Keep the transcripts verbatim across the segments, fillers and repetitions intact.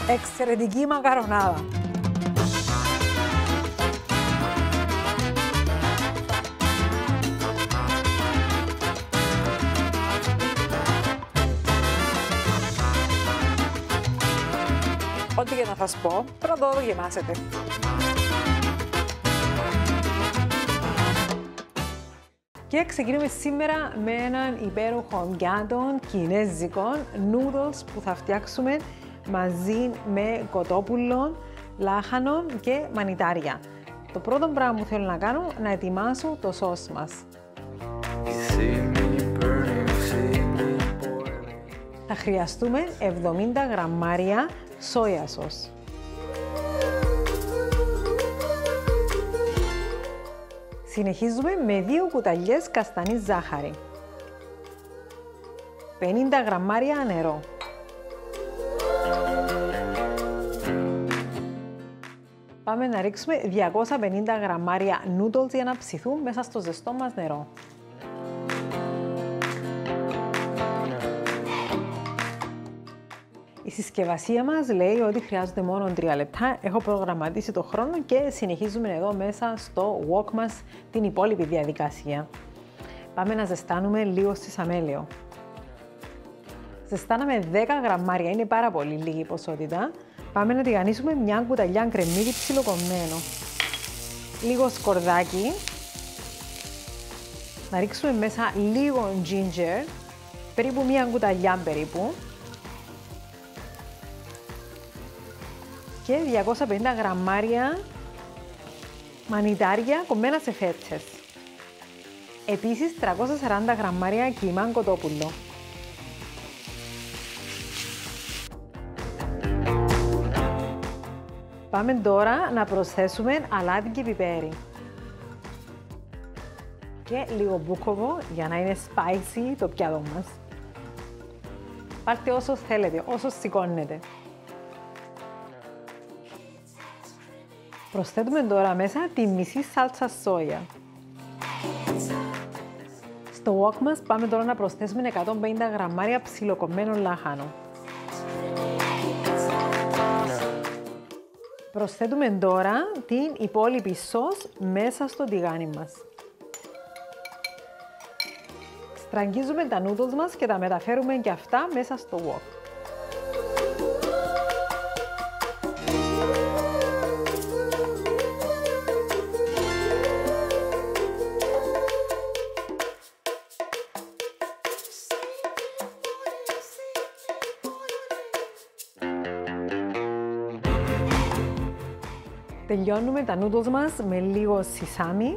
Εξαιρετική μακαρονάδα. Ό,τι και να σας πω, πρώτα το δοκιμάσετε. Και ξεκινούμε σήμερα με έναν υπέροχο πιάτο κινέζικων noodles που θα φτιάξουμε μαζί με κοτόπουλο, λάχανο και μανιτάρια. Το πρώτο πράγμα που θέλω να κάνω είναι να ετοιμάσω το σως μας. Θα χρειαστούμε εβδομήντα γραμμάρια σόια σως. Συνεχίζουμε με δύο κουταλιές καστανή ζάχαρη. πενήντα γραμμάρια νερό. Πάμε να ρίξουμε διακόσια πενήντα γραμμάρια noodles για να ψηθούν μέσα στο ζεστό μας νερό. Η συσκευασία μας λέει ότι χρειάζονται μόνο τρία λεπτά. Έχω προγραμματίσει το χρόνο και συνεχίζουμε εδώ μέσα στο wok μας την υπόλοιπη διαδικασία. Πάμε να ζεστάνουμε λίγο στη σαμέλαιο. Ζεστάναμε δέκα γραμμάρια, είναι πάρα πολύ λίγη ποσότητα. Πάμε να τηγανίσουμε μια κουταλιά κρεμμύδι ψιλοκομμένο. Λίγο σκορδάκι. Να ρίξουμε μέσα λίγο ginger, περίπου μια κουταλιά περίπου. Και διακόσια πενήντα γραμμάρια μανιτάρια κομμένα σε φέτσες. Επίσης τριακόσια σαράντα γραμμάρια κιμά κοτόπουλο. Πάμε τώρα να προσθέσουμε αλάτι και πιπέρι. Και λίγο μπούκοβο για να είναι spicy το πιάτο μας. Πάρτε όσο θέλετε, όσο σηκώνετε. Προσθέτουμε τώρα μέσα τη μισή σάλτσα σόγια. Στο wok μας πάμε τώρα να προσθέσουμε εκατόν πενήντα γραμμάρια ψιλοκομμένο λάχανο. Προσθέτουμε τώρα την υπόλοιπη σως μέσα στο τηγάνι μας. Στραγγίζουμε τα noodles μας και τα μεταφέρουμε και αυτά μέσα στο wok. Τελειώνουμε τα noodles μας με λίγο σισάμι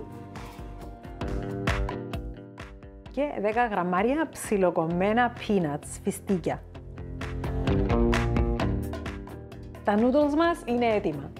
και δέκα γραμμάρια ψιλοκομμένα peanuts, φιστίκια. Τα noodles μας είναι έτοιμα.